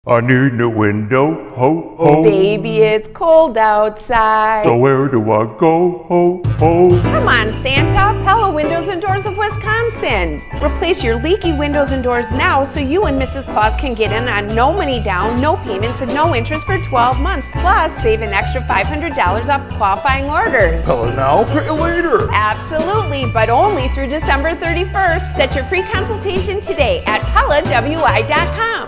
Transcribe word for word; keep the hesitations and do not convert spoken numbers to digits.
I need a window, ho, ho. Baby, it's cold outside. So where do I go, ho, ho? Come on, Santa. Pella Windows and Doors of Wisconsin. Replace your leaky windows and doors now so you and Missus Claus can get in on no money down, no payments, and no interest for twelve months. Plus, save an extra five hundred dollars off qualifying orders. Pella now, pay later. Absolutely, but only through December thirty-first. Set your free consultation today at Pella W I dot com.